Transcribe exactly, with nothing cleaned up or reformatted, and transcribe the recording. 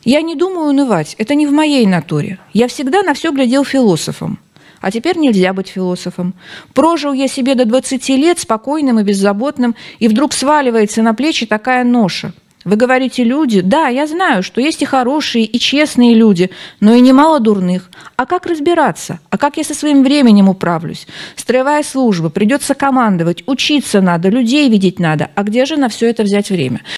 Я не думаю унывать, это не в моей натуре. Я всегда на все глядел философом. А теперь нельзя быть философом. Прожил я себе до двадцати лет спокойным и беззаботным, и вдруг сваливается на плечи такая ноша. Вы говорите, люди? Да, я знаю, что есть и хорошие, и честные люди, но и немало дурных. А как разбираться? А как я со своим временем управлюсь? Строевая служба, придется командовать, учиться надо, людей видеть надо. А где же на все это взять время?